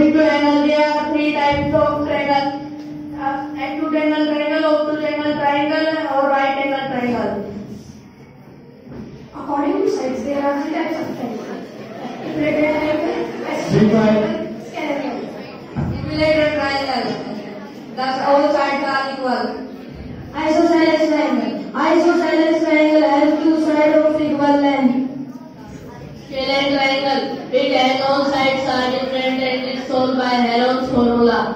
According to angle, there are three types of triangle: acute angle triangle, obtuse angle triangle, or right angle triangle. According to sides, there are three types of triangle: equilateral triangle, scalar triangle. Equilateral triangle, thus all sides are equal. Isosceles triangle. Isosceles triangle has two sides of equal length. Scalar triangle, it has all sides are different and is solved by Heron's formula.